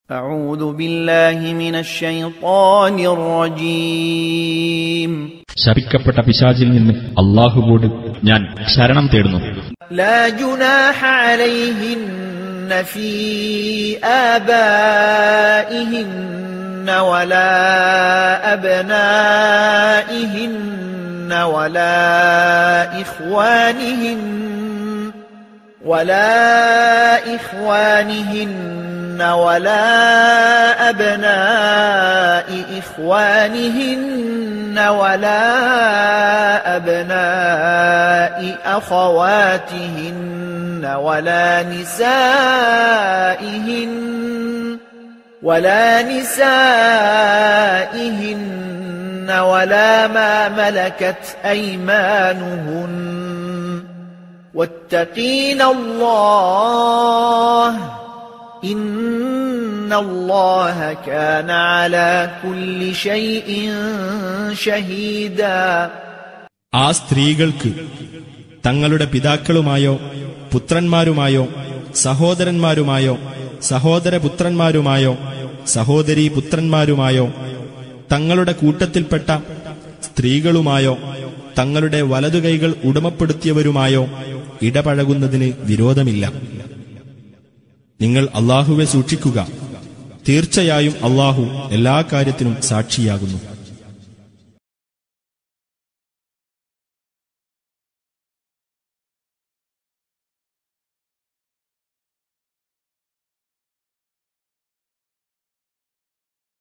أعوذ بالله من الشيطان الرجيم. ശപിക്കപ്പെട്ട പിശാചിൽ നിന്ന് അല്ലാഹുവോട് ഞാൻ ശരണം തേടുന്നു. لا جناح عليهن في آبائهن ولا أبنائهن ولا إخوانهن ولا أبناء إخوانهن ولا أبناء أخواتهن ولا نسائهن ولا ما ملكت أيمانهن واتقين الله إن الله كان على كل شيء شهيدا. ആ സ്ത്രീകൾക്ക് തങ്ങളുടെ പിതാക്കളുമായോ പുത്രന്മാരുമായോ സഹോദരന്മാരുമായോ സഹോദരപുത്രന്മാരുമായോ സഹോദരീപുത്രന്മാരുമായോ തങ്ങളുടെ കൂട്ടത്തിൽപ്പെട്ട സ്ത്രീകളുമായോ തങ്ങളുടെ വലതുകൈകൾ ഉടമപ്പെടുത്തിയവരുമായോ ഇടപഴകുന്നതിന് വിരോധമില്ല. നിങ്ങൾ അല്ലാഹുവെ സൂക്ഷിക്കുക. തീർച്ചയായും അല്ലാഹു എല്ലാ കാര്യത്തിനും സാക്ഷിയാകുന്നു.